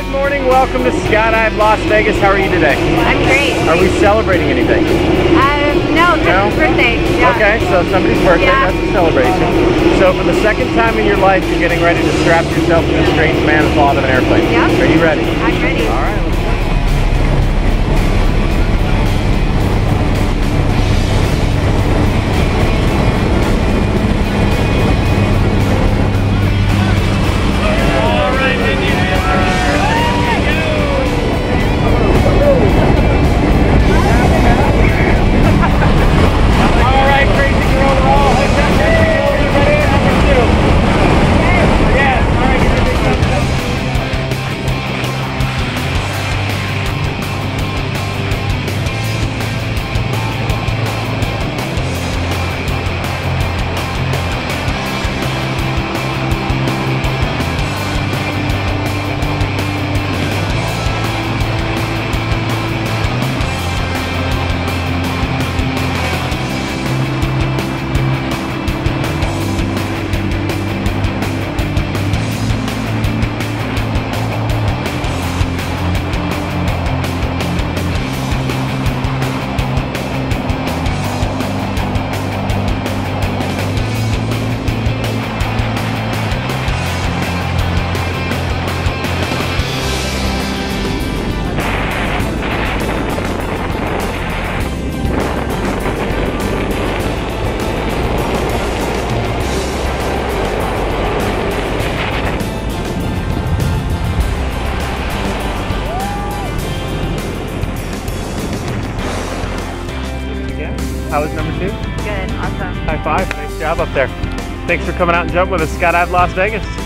morning, welcome to Skydive Las Vegas. How are you today? I'm great. Are we celebrating anything? No, it's birthday. Yeah. Okay, so somebody's birthday, Yeah. That's a celebration. So for the second time in your life, you're getting ready to strap yourself to a strange man and fall out of an airplane. Yep. Are you ready? I'm ready. All right. How was number 2? Good, awesome. High five. Nice job up there. Thanks for coming out and jumping with us, Skydive Las Vegas.